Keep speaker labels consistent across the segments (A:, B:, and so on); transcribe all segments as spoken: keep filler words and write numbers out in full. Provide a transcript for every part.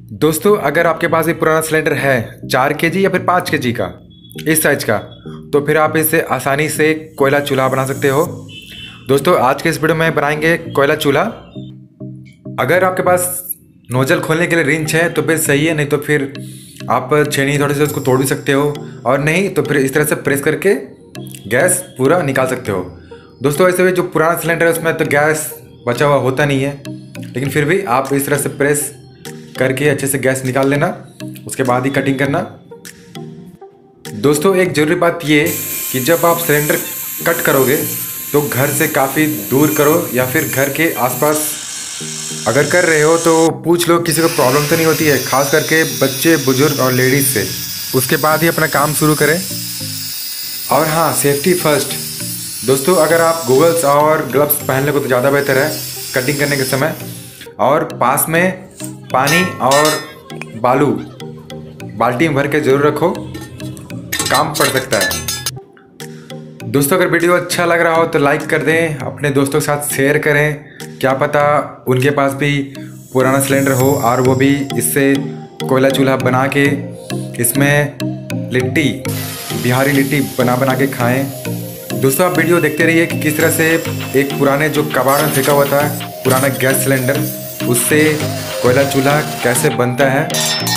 A: दोस्तों, अगर आपके पास एक पुराना सिलेंडर है चार केजी या फिर पाँच केजी का, इस साइज का, तो फिर आप इससे आसानी से कोयला चूल्हा बना सकते हो। दोस्तों, आज के इस वीडियो में बनाएंगे कोयला चूल्हा। अगर आपके पास नोजल खोलने के लिए रिंच है तो फिर सही है, नहीं तो फिर आप छेनी थोड़े से उसको तोड़ भी सकते हो, और नहीं तो फिर इस तरह से प्रेस करके गैस पूरा निकाल सकते हो। दोस्तों, ऐसे भी जो पुराना सिलेंडर है उसमें तो गैस बचा हुआ होता नहीं है, लेकिन फिर भी आप इस तरह से प्रेस करके अच्छे से गैस निकाल लेना, उसके बाद ही कटिंग करना। दोस्तों, एक ज़रूरी बात ये कि जब आप सिलेंडर कट करोगे तो घर से काफ़ी दूर करो, या फिर घर के आसपास अगर कर रहे हो तो पूछ लो किसी को प्रॉब्लम तो नहीं होती है, खास करके बच्चे, बुजुर्ग और लेडीज़ से। उसके बाद ही अपना काम शुरू करें। और हाँ, सेफ्टी फर्स्ट। दोस्तों, अगर आप गूगल्स और ग्लव्स पहन ले तो ज़्यादा बेहतर है कटिंग करने के समय। और पास में पानी और बालू बाल्टी में भर के ज़रूर रखो, काम पड़ सकता है। दोस्तों, अगर वीडियो अच्छा लग रहा हो तो लाइक कर दें, अपने दोस्तों के साथ शेयर करें। क्या पता उनके पास भी पुराना सिलेंडर हो और वो भी इससे कोयला चूल्हा बना के इसमें लिट्टी, बिहारी लिट्टी बना बना के खाएं। दोस्तों, आप वीडियो देखते रहिए कि किस तरह से एक पुराने जो कबाड़ में फेंका हुआ था पुराना गैस सिलेंडर, उससे कोयला चूल्हा कैसे बनता है।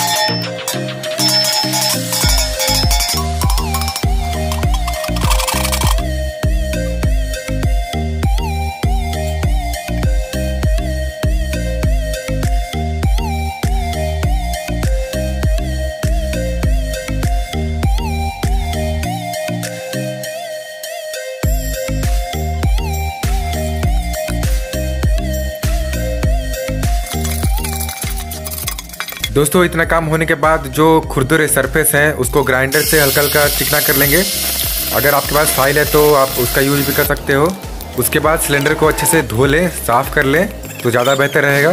A: दोस्तों, इतना काम होने के बाद जो खुरदुरे सरफेस हैं उसको ग्राइंडर से हल्का हल्का चिकना कर लेंगे। अगर आपके पास फाइल है तो आप उसका यूज भी कर सकते हो। उसके बाद सिलेंडर को अच्छे से धो लें, साफ़ कर लें तो ज़्यादा बेहतर रहेगा।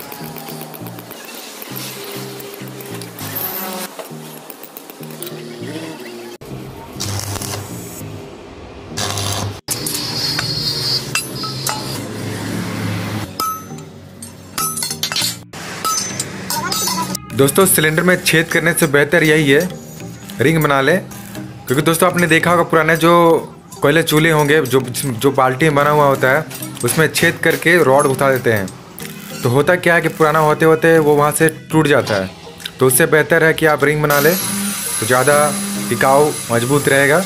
A: दोस्तों, सिलेंडर में छेद करने से बेहतर यही है रिंग बना लें, क्योंकि दोस्तों आपने देखा होगा पुराने जो कोयले चूल्हे होंगे, जो जो बाल्टी में बना हुआ होता है उसमें छेद करके रॉड घुसा देते हैं। तो होता क्या है कि पुराना होते होते वो वहाँ से टूट जाता है। तो उससे बेहतर है कि आप रिंग बना लें तो ज़्यादा टिकाऊ, मजबूत रहेगा।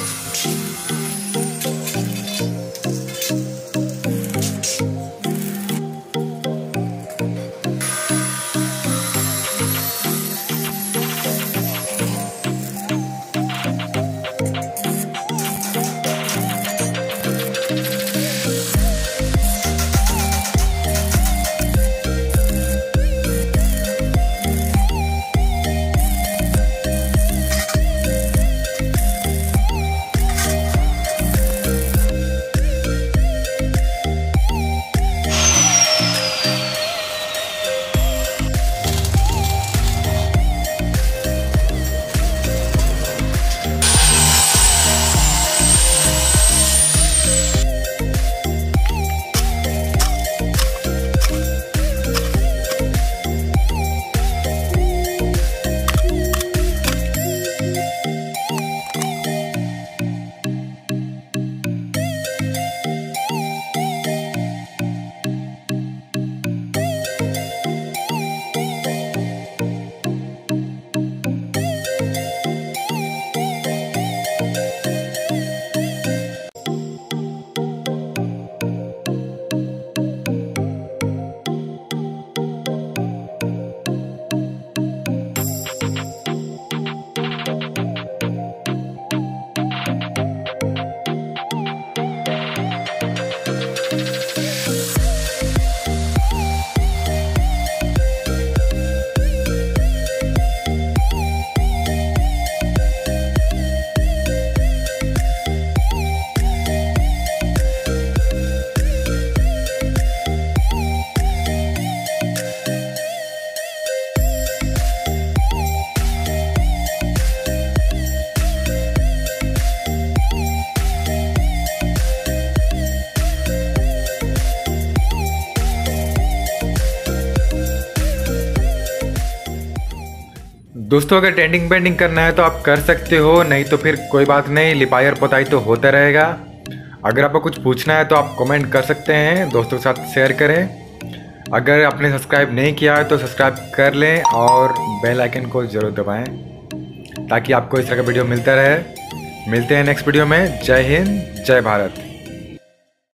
A: दोस्तों अगर टेंडिंग पेंडिंग करना है तो आप कर सकते हो, नहीं तो फिर कोई बात नहीं, लिपाई और पोताई तो होता रहेगा। अगर आपको कुछ पूछना है तो आप कमेंट कर सकते हैं, दोस्तों के साथ शेयर करें। अगर आपने सब्सक्राइब नहीं किया है तो सब्सक्राइब कर लें और बेल आइकन को ज़रूर दबाएं ताकि आपको इस तरह का वीडियो मिलता रहे। मिलते हैं नेक्स्ट वीडियो में। जय हिंद, जय भारत।